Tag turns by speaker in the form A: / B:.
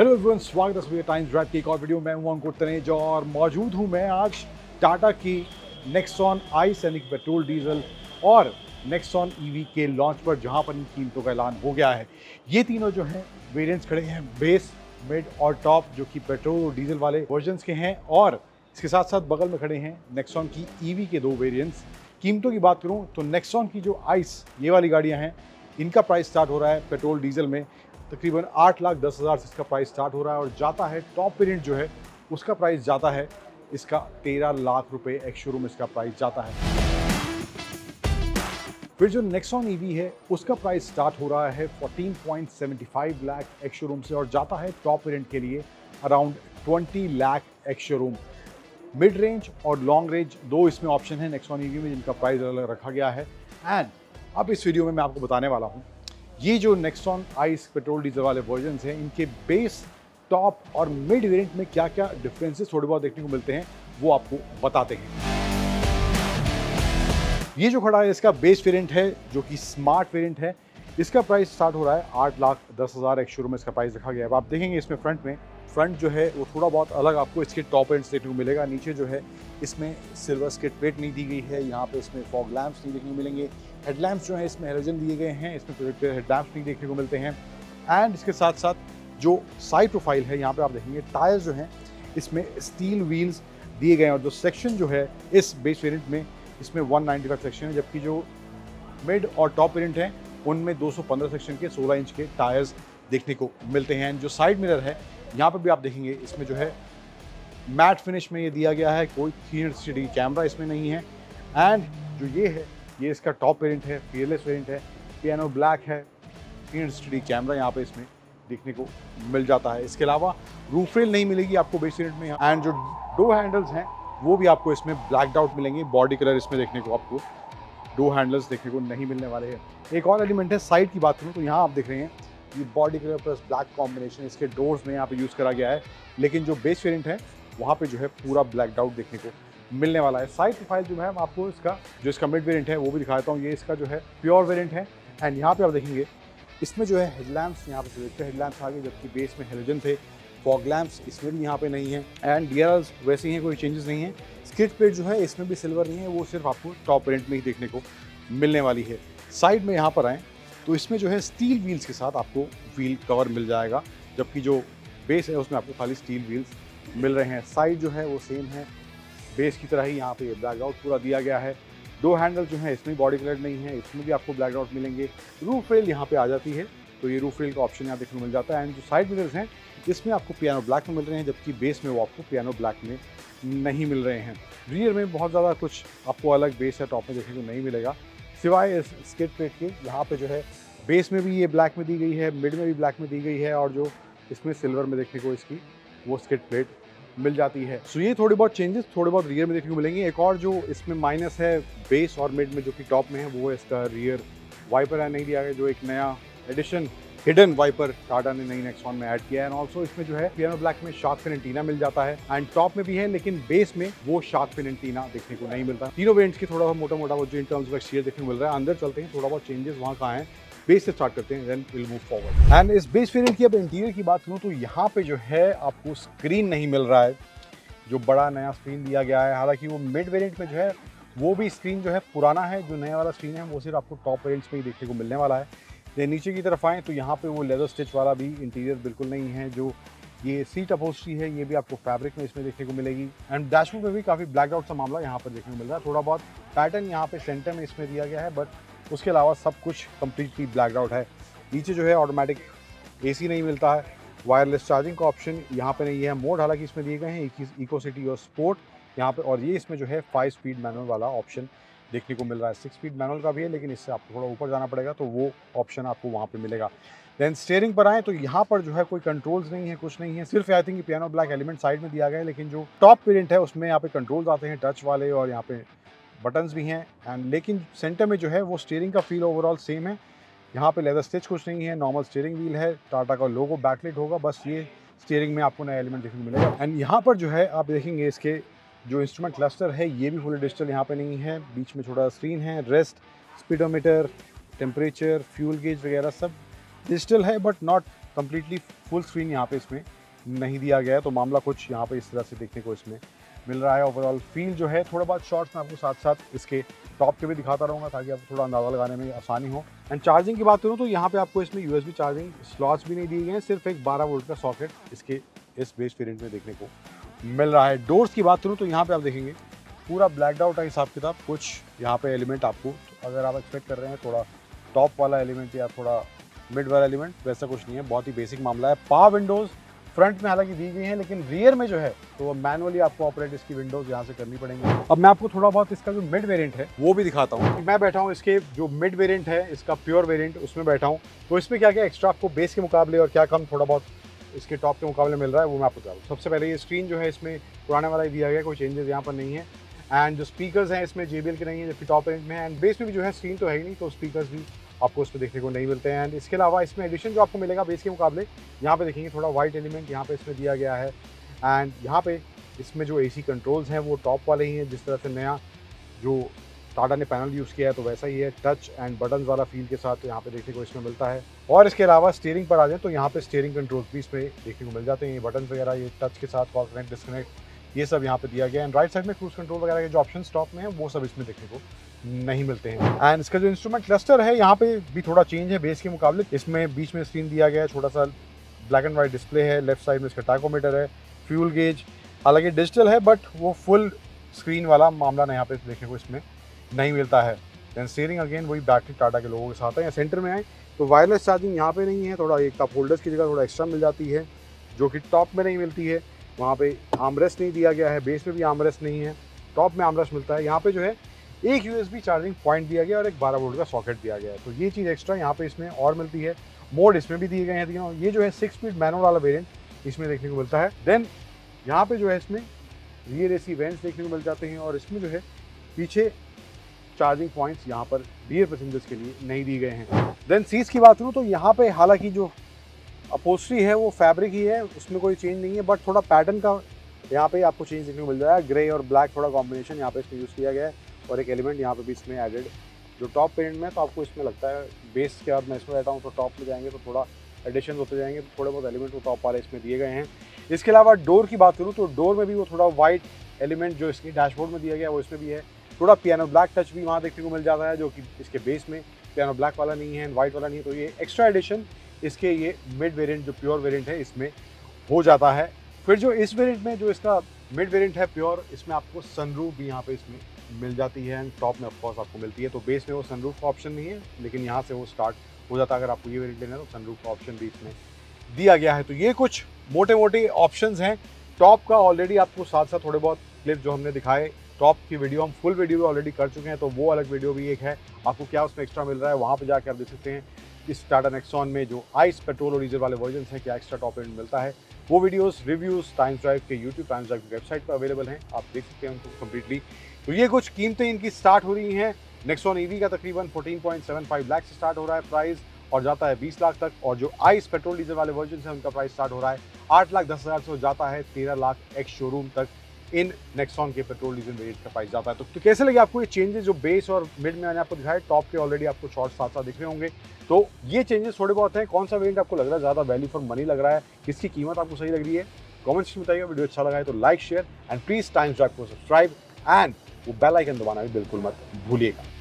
A: Hello everyone, स्वागत है सभी टाइम्स ड्राइव की एक और वीडियो में। मैं हूं अंकुर तनेजा और मौजूद हूं मैं आज टाटा की नेक्सॉन आई सैनिक पेट्रोल डीजल और नेक्सॉन ईवी के लॉन्च पर, जहां पर इन कीमतों का ऐलान हो गया है। ये तीनों जो हैं वेरिएंट्स खड़े हैं, बेस, मिड और टॉप, जो कि पेट्रोल और डीजल वाले वर्जन्स के हैं। और इसके साथ साथ बगल में खड़े हैं नेक्सॉन की ईवी के दो वेरिएंट्स। कीमतों की बात करूं तो नेक्सॉन की जो आइस ये वाली गाड़ियां हैं, इनका प्राइस स्टार्ट हो रहा है पेट्रोल डीजल में तकरीबन 8,10,000 से इसका प्राइस स्टार्ट हो रहा है और जाता है टॉप वेरिएंट जो है उसका प्राइस जाता है इसका 13 लाख रुपए एक्स शोरूम इसका प्राइस जाता है। फिर जो नेक्सॉन ईवी है उसका प्राइस स्टार्ट हो रहा है 14.75 लाख एक्स शोरूम से और जाता है टॉप वेरिएंट के लिए around 20 lakh ex showroom. Mid range और लॉन्ग रेंज दो इसमें ऑप्शन है नेक्सॉन ईवी में, जिनका प्राइस अलग रखा गया है। एंड अब इस वीडियो में मैं आपको बताने वाला हूँ ये जो नेक्सॉन आइस पेट्रोल डीजल वाले वर्जन्स हैं, इनके बेस, टॉप और मिड वेरिएंट में क्या क्या डिफरेंसेस थोड़े बहुत देखने को मिलते हैं, वो आपको बताते हैं। ये जो खड़ा है इसका बेस वेरिएंट है, जो कि स्मार्ट वेरिएंट है। इसका प्राइस स्टार्ट हो रहा है 8,10,000 एक्स शोरूम में इसका प्राइस रखा गया है। आप देखेंगे इसमें फ्रंट जो है वो थोड़ा बहुत अलग आपको इसके टॉप एंड देखने को मिलेगा। नीचे जो है इसमें सिल्वर स्किड प्लेट नहीं दी गई है, यहाँ पे इसमें फॉग लैंप्स नहीं देखने को मिलेंगे। हेडलैम्प्स जो है इसमें हेलोजन दिए गए हैं, इसमें प्रोजेक्टर हेडलैम्प्स नहीं देखने को मिलते हैं। एंड इसके साथ साथ जो साइड प्रोफाइल है, यहाँ पे आप देखेंगे टायर्स जो हैं इसमें स्टील व्हील्स दिए गए हैं। और जो सेक्शन जो है इस बेस वेरिएंट में इसमें 195 सेक्शन है, जबकि जो मिड और टॉप वेरिएंट हैं उनमें 215 सेक्शन के 16 इंच के टायर्स देखने को मिलते हैं। जो साइड मिरर है यहाँ पर भी आप देखेंगे इसमें जो है मैट फिनिश में ये दिया गया है, कोई 360 डिग्री कैमरा इसमें नहीं है। एंड जो ये है ये इसका टॉप वेरिएंट है, फीयरलेस वेरिएंट है, पियानो ब्लैक है, 360 डिग्री कैमरा यहाँ पे इसमें देखने को मिल जाता है। इसके अलावा रूफ रेल नहीं मिलेगी आपको बेस वेरिएंट में। एंड जो डो हैंडल्स हैं वो भी आपको इसमें ब्लैक आउट मिलेंगे। बॉडी कलर इसमें देखने को आपको डो हैंडल्स देखने को नहीं मिलने वाले हैं। एक और एलिमेंट है साइड की बात करूँ तो यहाँ आप देख रहे हैं ये body colour plus black combination इसके डोर्स में यहाँ पे यूज़ करा गया है। लेकिन जो बेस वेरिएंट है वहाँ पे जो है पूरा ब्लैक आउट देखने को मिलने वाला है। साइड प्रोफाइल जो है आपको इसका मिड वेरिएंट है वो भी दिखाता हूँ। ये इसका जो है प्योर वेरिएंट है। एंड यहाँ पे आप देखेंगे इसमें जो है हेडलैम्प्स यहाँ पे प्रोजेक्टर हेडलैम्प्स आ गए, जबकि बेस में हेलोजन थे। फॉग लैम्प्स इसमें भी यहाँ पे नहीं है। एंड डीआरएल्स वैसे ही हैं, कोई चेंजेस नहीं है। स्किड प्लेट जो है इसमें भी सिल्वर नहीं है, वो सिर्फ आपको टॉप वेरिएंट में ही देखने को मिलने वाली है। साइड में यहाँ पर आएँ तो इसमें जो है स्टील व्हील्स के साथ आपको व्हील कवर मिल जाएगा, जबकि जो बेस है उसमें आपको खाली स्टील व्हील्स मिल रहे हैं। साइड जो है वो सेम है, बेस की तरह ही यहाँ पे ब्लैक आउट पूरा दिया गया है। दो हैंडल जो है इसमें बॉडी कलर नहीं है, इसमें भी आपको ब्लैक आउट मिलेंगे। रूफ रेल यहाँ पे आ जाती है तो ये रूफ रेल का ऑप्शन यहाँ देखने को मिल जाता है। एंड जो साइड मिरर्स हैं इसमें आपको पियानो ब्लैक में मिल रहे हैं, जबकि बेस में वो आपको पियानो ब्लैक में नहीं मिल रहे हैं। रियर में बहुत ज़्यादा कुछ आपको अलग बेस या टॉप में देखने को नहीं मिलेगा, सिवाय इस स्किड प्लेट के। यहाँ पे जो है बेस में भी ये ब्लैक में दी गई है, मिड में भी ब्लैक में दी गई है, और जो इसमें सिल्वर में देखने को इसकी वो स्किड प्लेट मिल जाती है। सो ये थोड़ी बहुत चेंजेस थोड़े बहुत रियर में देखने को मिलेंगे। एक और जो इसमें माइनस है बेस और मिड में जो कि टॉप में है, वो है इसका रियर वाइपर है नहीं दिया गया, जो एक नया एडिशन हिडन वाइपर टाटा ने नई नेक्सॉन में ऐड किया है। एंड ऑल्सो इसमें जो है पियानो ब्लैक में शार्क फिन एंटीना मिल जाता है। एंड टॉप में भी है, लेकिन बेस में वो शार्क फिन एंटीना देखने को नहीं मिलता। तीनों वेरिएंट्स की थोड़ा मोटा मोटा वो जो इन टर्म्स ऑफ एक्सटीरियर देखने को मिल रहा है। अंदर चलते हैं, थोड़ा बहुत चेंजेस वहाँ कहाँ है, बेस से स्टार्ट करते हैं, then will move forward. And इस बेस वेरिएंट की अब इंटीरियर की बात करूँ तो यहाँ पे जो है आपको स्क्रीन नहीं मिल रहा है, जो बड़ा नया स्क्रीन दिया गया है। हालांकि वो मिड वेरिएंट में जो है वो भी स्क्रीन जो है पुराना है, जो नया वाला स्क्रीन है वो सिर्फ आपको टॉप वेरिएंट्स में ही देखने को मिलने वाला है। ये नीचे की तरफ आएँ तो यहाँ पे वो लेदर स्टिच वाला भी इंटीरियर बिल्कुल नहीं है। जो ये सीट अपहोल्स्ट्री है ये भी आपको फैब्रिक में इसमें देखने को मिलेगी। एंड डैशबोर्ड में भी काफ़ी ब्लैक आउट सा मामला यहाँ पर देखने को मिल रहा है। थोड़ा बहुत पैटर्न यहाँ पे सेंटर में इसमें दिया गया है, बट उसके अलावा सब कुछ कम्प्लीटली ब्लैक आउट है। नीचे जो है ऑटोमेटिक AC नहीं मिलता है, वायरलेस चार्जिंग का ऑप्शन यहाँ पे नहीं है। मोड हालांकि इसमें दिए गए हैं इको सिटी और स्पोर्ट यहाँ पे, और ये इसमें जो है 5 स्पीड मैनुअल वाला ऑप्शन देखने को मिल रहा है। 6 स्पीड मैनुअल का भी है, लेकिन इससे आपको थोड़ा ऊपर जाना पड़ेगा तो वो ऑप्शन आपको वहाँ पे मिलेगा। देन स्टीयरिंग पर आए तो यहाँ पर जो है कोई कंट्रोल्स नहीं है, कुछ नहीं है, सिर्फ I think piano black element side में दिया गया है। लेकिन जो टॉप वेरिएंट है उसमें यहाँ पे कंट्रोल्स आते हैं टच वाले, और यहाँ पे बटन्स भी हैं। एंड लेकिन सेंटर में जो है वो स्टीयरिंग का फील ओवरऑल सेम है। यहाँ पे लेदर स्टिच कुछ नहीं है, नॉर्मल स्टीयरिंग व्हील है, टाटा का लोगो बैकलाइट होगा, बस ये स्टीयरिंग में आपको नया एलिमेंट देखने को मिलेगा। एंड यहाँ पर जो है आप देखेंगे इसके जो इंस्ट्रूमेंट क्लस्टर है ये भी फुल डिजिटल यहाँ पे नहीं है। बीच में छोटा स्क्रीन है, rest, speedometer, temperature, fuel gauge वगैरह सब डिजिटल है, but not completely full screen यहाँ पे इसमें नहीं दिया गया है, तो मामला कुछ यहाँ पे इस तरह से देखने को इसमें मिल रहा है। ओवरऑल फील जो है, थोड़ा बहुत शॉर्ट्स में आपको साथ साथ इसके टॉप के भी दिखाता रहूँगा ताकि आपको थोड़ा अंदाज़ा लगाने में आसानी हो। एंड चार्जिंग की बात करूँ तो यहाँ पे आपको इसमें USB चार्जिंग स्लॉट्स भी नहीं दिए गए हैं, सिर्फ एक 12 वोल्ट का सॉकेट इसके इस बेस वेरिएंट में देखने को मिल रहा है। डोर्स की बात करूँ तो यहाँ पे आप देखेंगे पूरा ब्लैकड आउट है हिसाब किताब। कुछ यहाँ पे एलिमेंट आपको, अगर आप एक्सपेक्ट कर रहे हैं थोड़ा टॉप वाला एलिमेंट या थोड़ा मिड वाला एलिमेंट, वैसा कुछ नहीं है, बहुत ही बेसिक मामला है। पावर विंडोज़ फ्रंट में हालांकि दी गई हैं, लेकिन रियर में जो है तो मैनुअली आपको ऑपरेट इसकी विंडोज़ यहाँ से करनी पड़ेंगी। अब मैं आपको थोड़ा बहुत इसका जो मिड वेरिएंट है वो भी दिखाता हूँ। मैं बैठा हूँ इसके जो मिड वेरिएंट है, इसका प्योर वेरिएंट, उसमें बैठा हूँ। तो इसमें क्या क्या एक्स्ट्रा आपको बेस के मुकाबले और क्या कम थोड़ा बहुत इसके टॉप के मुकाबले मिल रहा है वो मैं आपको बता दूँ। सबसे पहले ये स्क्रीन जो है इसमें पुराने वाला ही दिया गया, कोई चेंजेस यहाँ पर नहीं है। एंड जो स्पीकर्स हैं इसमें JBL के नहीं है, जबकि टॉप रेंज में है। एंड बेस में भी जो है स्क्रीन तो है ही नहीं, तो स्पीकर्स भी आपको इसमें देखने को नहीं मिलते हैं। एंड इसके अलावा इसमें एडिशन जो आपको मिलेगा बेस के मुकाबले, यहाँ पे देखेंगे थोड़ा वाइट एलिमेंट यहाँ पे इसमें दिया गया है। एंड यहाँ पे इसमें जो AC कंट्रोल्स हैं वो टॉप वाले ही हैं, जिस तरह से नया जो टाटा ने पैनल यूज़ किया है तो वैसा ही है, टच एंड बटन वाला फील के साथ यहाँ पे देखने को इसमें मिलता है। और इसके अलावा स्टीयरिंग पर आ जाए तो यहाँ पे स्टीयरिंग कंट्रोल्स भी इसमें देखने को मिल जाते हैं। ये बटन वगैरह, ये टच के साथ कॉल कनेक्ट डिस्कनेक्ट, ये सब यहाँ पे दिया गया है। एंड राइट साइड में क्रूज कंट्रोल वगैरह के जो ऑप्शन टॉप में है वो सब इसमें देखने को नहीं मिलते हैं। एंड इसका जो इंस्ट्रूमेंट क्लस्टर है यहाँ पे भी थोड़ा चेंज है बेस के मुकाबले। इसमें बीच में स्क्रीन दिया गया है, छोटा सा ब्लैक एंड वाइट डिस्प्ले है। लेफ्ट साइड में इसका टैकोमीटर है, फ्यूल गेज, हालांकि डिजिटल है बट वो फुल स्क्रीन वाला मामला ना यहाँ पे देखने को इसमें नहीं मिलता है। दैन स्टीयरिंग अगेन वही बैटरी टाटा के लोगों के साथ है। या सेंटर में आए तो वायरलेस चार्जिंग यहाँ पे नहीं है, थोड़ा एक कप होल्डर्स की जगह थोड़ा एक्स्ट्रा मिल जाती है जो कि टॉप में नहीं मिलती है। वहाँ पे आर्मरेस्ट नहीं दिया गया है, बेस में भी आर्मरेस्ट नहीं है, टॉप में आर्मरेस्ट मिलता है। यहाँ पे जो है एक USB चार्जिंग पॉइंट दिया गया और एक 12 वोल्ट का सॉकेट दिया गया है, तो ये चीज़ एक्स्ट्रा यहाँ पे इसमें और मिलती है। मोड इसमें भी दिए गए हैं तीनों। ये जो है 6 स्पीड मैनुअल वाला वेरिएंट इसमें देखने को मिलता है। देन यहाँ पे जो है इसमें रियर AC वेंट्स देखने को मिल जाते हैं और इसमें जो है पीछे चार्जिंग पॉइंट्स यहाँ पर रियर पैसेंजर्स के लिए नहीं दिए गए हैं। देन सीट्स की बात करूँ तो यहाँ पे हालांकि जो अपहोल्स्ट्री है वो फैब्रिक ही है, उसमें कोई चेंज नहीं है, बट थोड़ा पैटर्न का यहाँ पे आपको चेंज देखने को मिल जाएगा। ग्रे और ब्लैक थोड़ा कॉम्बिनेशन यहाँ पे इसमें यूज़ किया गया है और एक एलिमेंट यहाँ पे भी इसमें एडेड जो टॉप पेरेंट में, तो आपको इसमें लगता है बेस के बाद मैं इसमें बैठा हूँ तो टॉप में जाएंगे तो थोड़ा एडिशन होते जाएंगे, तो थोड़े बहुत एलिमेंट वो टॉप वाले इसमें दिए गए हैं। इसके अलावा डोर की बात करूँ तो डोर में भी वो थोड़ा वाइट एलिमेंट जो इसके डैशबोर्ड में दिया गया है वो इसमें भी है। थोड़ा पियानो ब्लैक टच भी वहाँ देखने को मिल जाता है जो कि इसके बेस में पियानो ब्लैक वाला नहीं है, वाइट वाला नहीं है, तो ये एक्स्ट्रा एडिशन इसके ये मिड वेरिएंट जो प्योर वेरिएंट है इसमें हो जाता है। फिर जो इस वेरिएंट में जो इसका मिड वेरिएंट है प्योर, इसमें आपको सनरूफ भी यहाँ पे इसमें मिल जाती है एंड टॉप में ऑफकोर्स आपको मिलती है। तो बेस में वो सनरूफ का ऑप्शन नहीं है, लेकिन यहाँ से वो स्टार्ट हो जाता है। अगर आपको ये वेरिएंट लेना है तो सनरूफ का ऑप्शन भी इसमें दिया गया है। तो ये कुछ मोटे मोटे ऑप्शंस हैं टॉप का। ऑलरेडी आपको साथ साथ थोड़े बहुत क्लिप जो हमने दिखाए टॉप की वीडियो, हम फुल वीडियो ऑलरेडी कर चुके हैं, तो वो अलग वीडियो भी एक है। आपको क्या उसमें एक्स्ट्रा मिल रहा है वहाँ पे जाकर आप देख सकते हैं। इस टाटा नेक्सॉन में जो आइस पेट्रोल और डीजल वाले वर्जन हैं क्या एक्स्ट्रा टॉप एंड मिलता है, वो वीडियोस रिव्यूज़ टाइम्स ड्राइव के यूट्यूब टाइम्स ड्राइव की वेबसाइट पर अवेलेबल हैं, आप देख सकते हैं उनको कम्प्लीटली। तो ये कुछ कीमतें इनकी स्टार्ट हो रही हैं। नेक्सॉन EV का तकरीबन 14.75 लाख से स्टार्ट हो रहा है प्राइस और जाता है 20 लाख तक, और जो आइस पेट्रोल डीजल वाले वर्जन हैं उनका प्राइस स्टार्ट हो रहा है 8,10,000 से जाता है 13 लाख एक्स शोरूम तक। इन नेक्सॉन के पेट्रोल डीजल वेरिएंट का प्राइस जाता है। तो कैसे लगे आपको ये चेंजेस जो बेस और मिड में मैंने आपको दिखाए, टॉप के ऑलरेडी आपको शॉर्ट्स साथ साथ दिख रहे होंगे। तो ये चेंजेस थोड़े बहुत हैं। कौन सा वेरिएंट आपको लग रहा है ज़्यादा वैल्यू फॉर मनी लग रहा है, किसकी कीमत आपको सही लग रही है, कमेंट में बताइएगा। वीडियो अच्छा लगा है तो like share and please Times Drive को सब्सक्राइब एंड वो बेल आइकन दबाना भी बिल्कुल मत भूलिएगा।